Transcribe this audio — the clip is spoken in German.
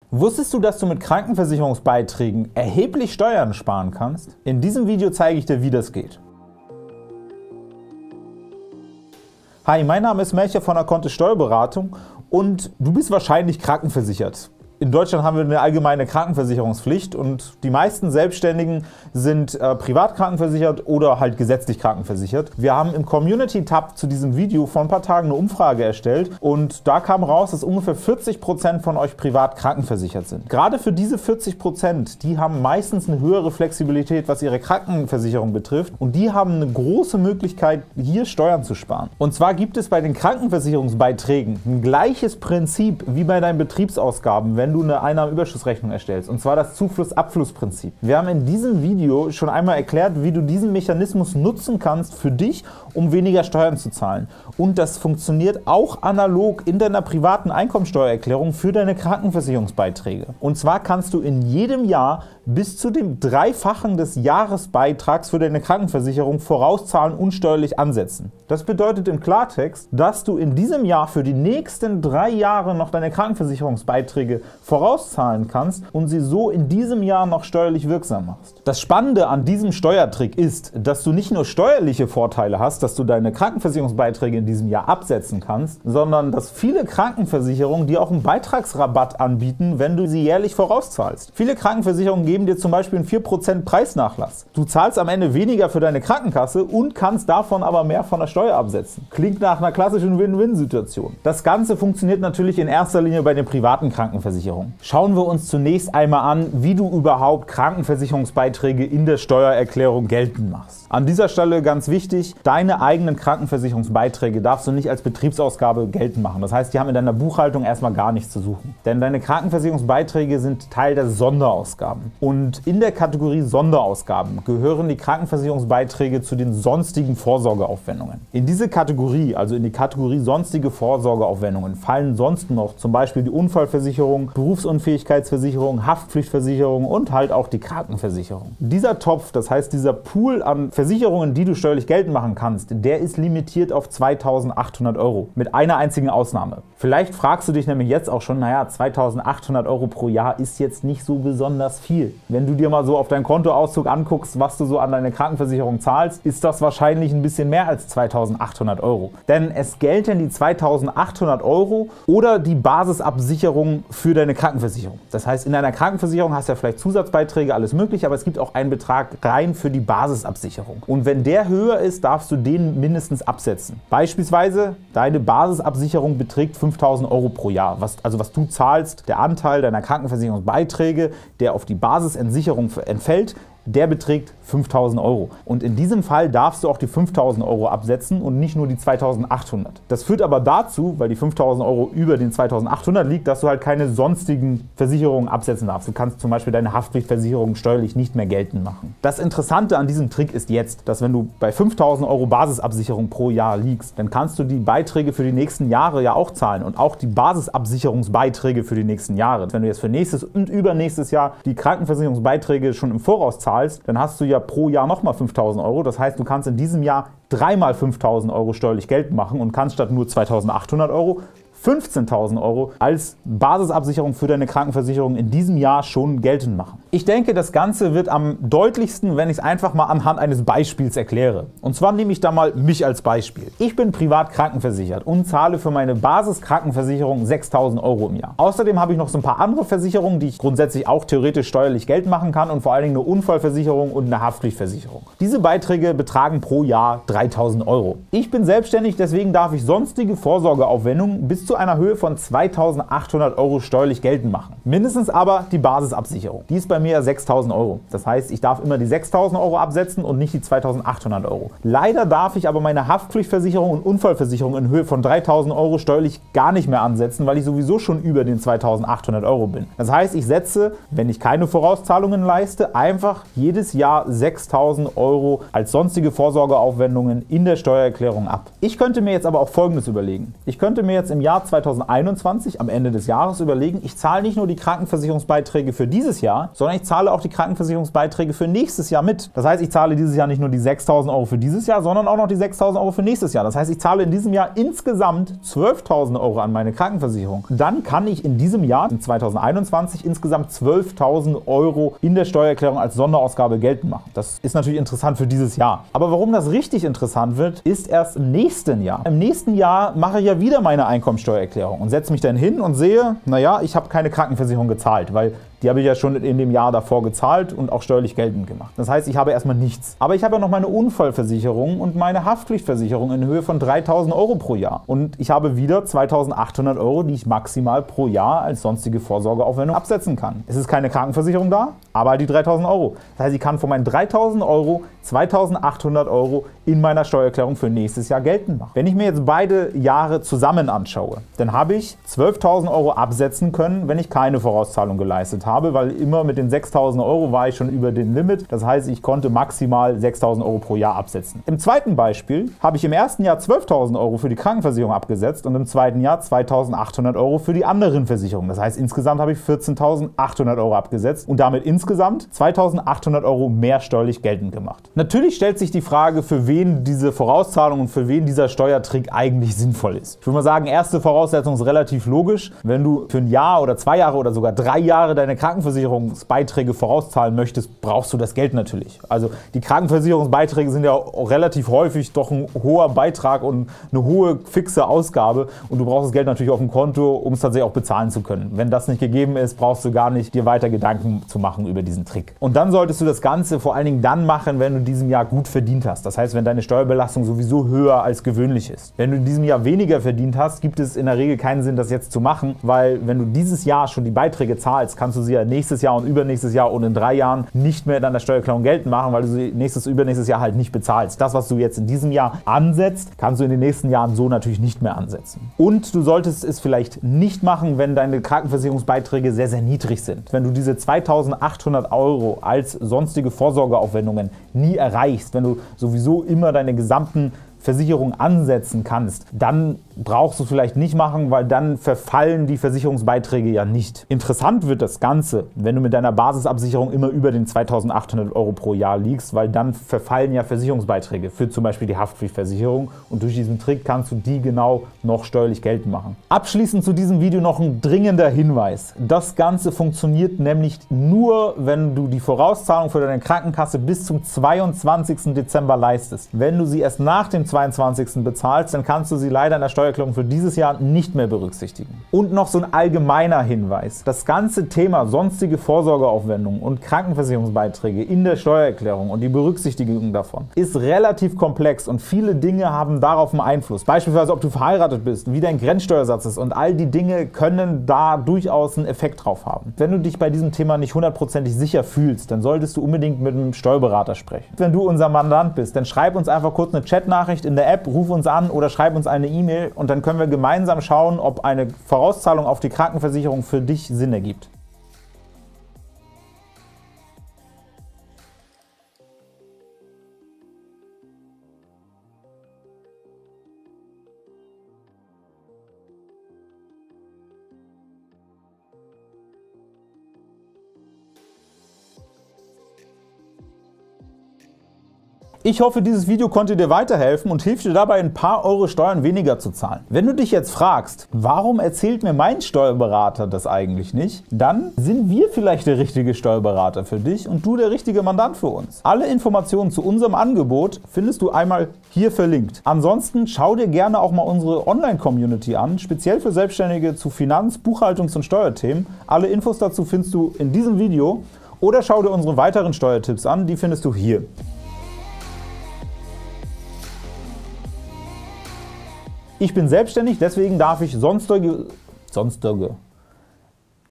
Wusstest du, dass du mit Krankenversicherungsbeiträgen erheblich Steuern sparen kannst? In diesem Video zeige ich dir, wie das geht. Hi, mein Name ist Melchior von Aconte Steuerberatung und du bist wahrscheinlich krankenversichert. In Deutschland haben wir eine allgemeine Krankenversicherungspflicht und die meisten Selbstständigen sind privat krankenversichert oder halt gesetzlich krankenversichert. Wir haben im Community-Tab zu diesem Video vor ein paar Tagen eine Umfrage erstellt und da kam raus, dass ungefähr 40% von euch privat krankenversichert sind. Gerade für diese 40%, die haben meistens eine höhere Flexibilität, was ihre Krankenversicherung betrifft, und die haben eine große Möglichkeit, hier Steuern zu sparen. Und zwar gibt es bei den Krankenversicherungsbeiträgen ein gleiches Prinzip wie bei deinen Betriebsausgaben, wenn du eine Einnahmenüberschussrechnung erstellst, und zwar das Zufluss-Abfluss-Prinzip. Wir haben in diesem Video schon einmal erklärt, wie du diesen Mechanismus nutzen kannst für dich, um weniger Steuern zu zahlen. Und das funktioniert auch analog in deiner privaten Einkommensteuererklärung für deine Krankenversicherungsbeiträge. Und zwar kannst du in jedem Jahr bis zu dem Dreifachen des Jahresbeitrags für deine Krankenversicherung vorauszahlen und steuerlich ansetzen. Das bedeutet im Klartext, dass du in diesem Jahr für die nächsten 3 Jahre noch deine Krankenversicherungsbeiträge vorauszahlen kannst und sie so in diesem Jahr noch steuerlich wirksam machst. Das Spannende an diesem Steuertrick ist, dass du nicht nur steuerliche Vorteile hast, dass du deine Krankenversicherungsbeiträge in diesem Jahr absetzen kannst, sondern dass viele Krankenversicherungen dir auch einen Beitragsrabatt anbieten, wenn du sie jährlich vorauszahlst. Viele Krankenversicherungen geben dir zum Beispiel einen 4% Preisnachlass. Du zahlst am Ende weniger für deine Krankenkasse und kannst davon aber mehr von der Steuer absetzen. Klingt nach einer klassischen Win-Win-Situation. Das Ganze funktioniert natürlich in erster Linie bei den privaten Krankenversicherungen. Schauen wir uns zunächst einmal an, wie du überhaupt Krankenversicherungsbeiträge in der Steuererklärung geltend machst. An dieser Stelle ganz wichtig: Deine eigenen Krankenversicherungsbeiträge darfst du nicht als Betriebsausgabe geltend machen. Das heißt, die haben in deiner Buchhaltung erstmal gar nichts zu suchen. Denn deine Krankenversicherungsbeiträge sind Teil der Sonderausgaben. Und in der Kategorie Sonderausgaben gehören die Krankenversicherungsbeiträge zu den sonstigen Vorsorgeaufwendungen. In diese Kategorie, also in die Kategorie sonstige Vorsorgeaufwendungen, fallen sonst noch zum Beispiel die Unfallversicherung, Berufsunfähigkeitsversicherung, Haftpflichtversicherung und halt auch die Krankenversicherung. Dieser Topf, das heißt dieser Pool an Versicherungen, die du steuerlich geltend machen kannst, der ist limitiert auf 2.800 €, mit einer einzigen Ausnahme. Vielleicht fragst du dich nämlich jetzt auch schon, naja, 2.800 € pro Jahr ist jetzt nicht so besonders viel. Wenn du dir mal so auf deinen Kontoauszug anguckst, was du so an deine Krankenversicherung zahlst, ist das wahrscheinlich ein bisschen mehr als 2.800 €. Denn es gelten die 2.800 € oder die Basisabsicherung für deine Krankenversicherung. Das heißt, in deiner Krankenversicherung hast du ja vielleicht Zusatzbeiträge, alles mögliche, aber es gibt auch einen Betrag rein für die Basisabsicherung. Und wenn der höher ist, darfst du den mindestens absetzen. Beispielsweise, deine Basisabsicherung beträgt 5.000 € pro Jahr. Was du zahlst, der Anteil deiner Krankenversicherungsbeiträge, der auf die Basisentsicherung entfällt, der beträgt 5.000 €. Und in diesem Fall darfst du auch die 5.000 € absetzen und nicht nur die 2.800. Das führt aber dazu, weil die 5.000 € über den 2.800 liegt, dass du halt keine sonstigen Versicherungen absetzen darfst. Du kannst zum Beispiel deine Haftpflichtversicherung steuerlich nicht mehr geltend machen. Das Interessante an diesem Trick ist jetzt, dass wenn du bei 5.000 € Basisabsicherung pro Jahr liegst, dann kannst du die Beiträge für die nächsten Jahre ja auch zahlen und auch die Basisabsicherungsbeiträge für die nächsten Jahre. Wenn du jetzt für nächstes und übernächstes Jahr die Krankenversicherungsbeiträge schon im Voraus zahlst, dann hast du ja pro Jahr nochmal 5.000 €. Das heißt, du kannst in diesem Jahr 3 mal 5.000 € steuerlich geltend machen und kannst statt nur 2.800 € 15.000 € als Basisabsicherung für deine Krankenversicherung in diesem Jahr schon geltend machen. Ich denke, das Ganze wird am deutlichsten, wenn ich es einfach mal anhand eines Beispiels erkläre. Und zwar nehme ich da mal mich als Beispiel. Ich bin privat krankenversichert und zahle für meine Basiskrankenversicherung 6.000 € im Jahr. Außerdem habe ich noch so ein paar andere Versicherungen, die ich grundsätzlich auch theoretisch steuerlich geltend machen kann, und vor allen Dingen eine Unfallversicherung und eine Haftpflichtversicherung. Diese Beiträge betragen pro Jahr 3.000 €. Ich bin selbstständig, deswegen darf ich sonstige Vorsorgeaufwendungen bis zu einer Höhe von 2.800 € steuerlich geltend machen. Mindestens aber die Basisabsicherung. Die ist bei mir 6.000 €. Das heißt, ich darf immer die 6.000 € absetzen und nicht die 2.800 €. Leider darf ich aber meine Haftpflichtversicherung und Unfallversicherung in Höhe von 3.000 € steuerlich gar nicht mehr ansetzen, weil ich sowieso schon über den 2.800 € bin. Das heißt, ich setze, wenn ich keine Vorauszahlungen leiste, einfach jedes Jahr 6.000 € als sonstige Vorsorgeaufwendungen in der Steuererklärung ab. Ich könnte mir jetzt aber auch Folgendes überlegen. Ich könnte mir jetzt im Jahr 2021 am Ende des Jahres überlegen, ich zahle nicht nur die Krankenversicherungsbeiträge für dieses Jahr, sondern sondern ich zahle auch die Krankenversicherungsbeiträge für nächstes Jahr mit. Das heißt, ich zahle dieses Jahr nicht nur die 6.000 € für dieses Jahr, sondern auch noch die 6.000 € für nächstes Jahr. Das heißt, ich zahle in diesem Jahr insgesamt 12.000 € an meine Krankenversicherung. Dann kann ich in diesem Jahr, in 2021, insgesamt 12.000 € in der Steuererklärung als Sonderausgabe geltend machen. Das ist natürlich interessant für dieses Jahr. Aber warum das richtig interessant wird, ist erst im nächsten Jahr. Im nächsten Jahr mache ich ja wieder meine Einkommensteuererklärung und setze mich dann hin und sehe, naja, ich habe keine Krankenversicherung gezahlt, weil die habe ich ja schon in dem Jahr davor gezahlt und auch steuerlich geltend gemacht. Das heißt, ich habe erstmal nichts. Aber ich habe ja noch meine Unfallversicherung und meine Haftpflichtversicherung in Höhe von 3.000 € pro Jahr. Und ich habe wieder 2.800 €, die ich maximal pro Jahr als sonstige Vorsorgeaufwendung absetzen kann. Es ist keine Krankenversicherung da, aber halt die 3.000 €. Das heißt, ich kann von meinen 3.000 € 2.800 € in meiner Steuererklärung für nächstes Jahr geltend machen. Wenn ich mir jetzt beide Jahre zusammen anschaue, dann habe ich 12.000 € absetzen können, wenn ich keine Vorauszahlung geleistet habe, weil immer mit den 6.000 € war ich schon über den Limit. Das heißt, ich konnte maximal 6.000 € pro Jahr absetzen. Im zweiten Beispiel habe ich im ersten Jahr 12.000 € für die Krankenversicherung abgesetzt und im zweiten Jahr 2.800 € für die anderen Versicherungen. Das heißt, insgesamt habe ich 14.800 € abgesetzt und damit insgesamt 2.800 € mehr steuerlich geltend gemacht. Natürlich stellt sich die Frage, für wen diese Vorauszahlung und für wen dieser Steuertrick eigentlich sinnvoll ist. Ich würde mal sagen, erste Voraussetzung ist relativ logisch. Wenn du für ein Jahr oder 2 Jahre oder sogar 3 Jahre deine Krankenversicherungsbeiträge vorauszahlen möchtest, brauchst du das Geld natürlich. Also die Krankenversicherungsbeiträge sind ja relativ häufig doch ein hoher Beitrag und eine hohe fixe Ausgabe und du brauchst das Geld natürlich auf dem Konto, um es tatsächlich auch bezahlen zu können. Wenn das nicht gegeben ist, brauchst du gar nicht dir weiter Gedanken zu machen über diesen Trick. Und dann solltest du das Ganze vor allen Dingen dann machen, wenn du in diesem Jahr gut verdient hast. Das heißt, wenn deine Steuerbelastung sowieso höher als gewöhnlich ist. Wenn du in diesem Jahr weniger verdient hast, gibt es in der Regel keinen Sinn, das jetzt zu machen, weil wenn du dieses Jahr schon die Beiträge zahlst, kannst du sie ja nächstes Jahr und übernächstes Jahr und in 3 Jahren nicht mehr in deiner Steuererklärung geltend machen, weil du sie übernächstes Jahr halt nicht bezahlst. Das, was du jetzt in diesem Jahr ansetzt, kannst du in den nächsten Jahren so natürlich nicht mehr ansetzen. Und du solltest es vielleicht nicht machen, wenn deine Krankenversicherungsbeiträge sehr, sehr niedrig sind. Wenn du diese 2.800 € als sonstige Vorsorgeaufwendungen nie erreichst, wenn du sowieso immer deine gesamten Versicherung ansetzen kannst, dann brauchst du es vielleicht nicht machen, weil dann verfallen die Versicherungsbeiträge ja nicht. Interessant wird das Ganze, wenn du mit deiner Basisabsicherung immer über den 2.800 € pro Jahr liegst, weil dann verfallen ja Versicherungsbeiträge für zum Beispiel die Haftpflichtversicherung und durch diesen Trick kannst du die genau noch steuerlich geltend machen. Abschließend zu diesem Video noch ein dringender Hinweis. Das Ganze funktioniert nämlich nur, wenn du die Vorauszahlung für deine Krankenkasse bis zum 22. Dezember leistest. Wenn du sie erst nach dem 22. bezahlst, dann kannst du sie leider in der Steuererklärung für dieses Jahr nicht mehr berücksichtigen. Und noch so ein allgemeiner Hinweis. Das ganze Thema sonstige Vorsorgeaufwendungen und Krankenversicherungsbeiträge in der Steuererklärung und die Berücksichtigung davon ist relativ komplex und viele Dinge haben darauf einen Einfluss. Beispielsweise, ob du verheiratet bist, wie dein Grenzsteuersatz ist und all die Dinge können da durchaus einen Effekt drauf haben. Wenn du dich bei diesem Thema nicht hundertprozentig sicher fühlst, dann solltest du unbedingt mit einem Steuerberater sprechen. Wenn du unser Mandant bist, dann schreib uns einfach kurz eine Chatnachricht in der App, ruf uns an oder schreib uns eine E-Mail und dann können wir gemeinsam schauen, ob eine Vorauszahlung auf die Krankenversicherung für dich Sinn ergibt. Ich hoffe, dieses Video konnte dir weiterhelfen und hilft dir dabei, ein paar Euro Steuern weniger zu zahlen. Wenn du dich jetzt fragst, warum erzählt mir mein Steuerberater das eigentlich nicht, dann sind wir vielleicht der richtige Steuerberater für dich und du der richtige Mandant für uns. Alle Informationen zu unserem Angebot findest du einmal hier verlinkt. Ansonsten schau dir gerne auch mal unsere Online-Community an, speziell für Selbstständige zu Finanz-, Buchhaltungs- und Steuerthemen. Alle Infos dazu findest du in diesem Video oder schau dir unsere weiteren Steuertipps an, die findest du hier. Ich bin selbstständig, deswegen darf ich sonstige